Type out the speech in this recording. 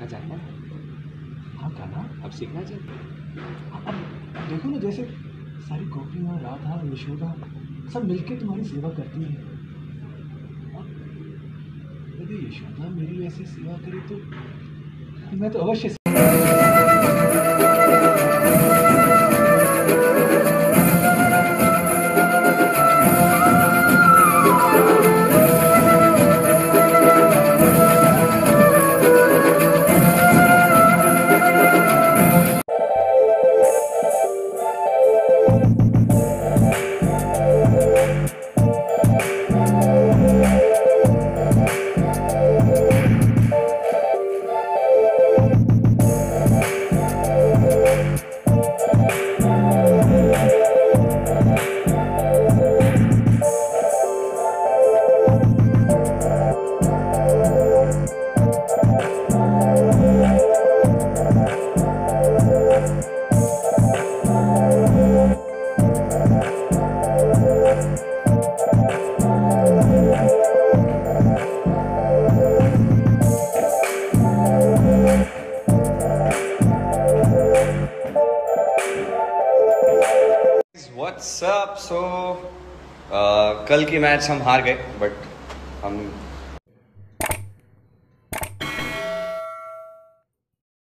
जाता है। हाँ गाना अब सीखना चाहिए। अब देखो ना, जैसे सारी गोपियाँ, राधा, यशोदा सब मिलके तुम्हारी सेवा करती हैं। यदि यशोदा मेरी ऐसी सेवा करे तो मैं तो अवश्य। What's up? So कल की मैच हम हार गए, बट हम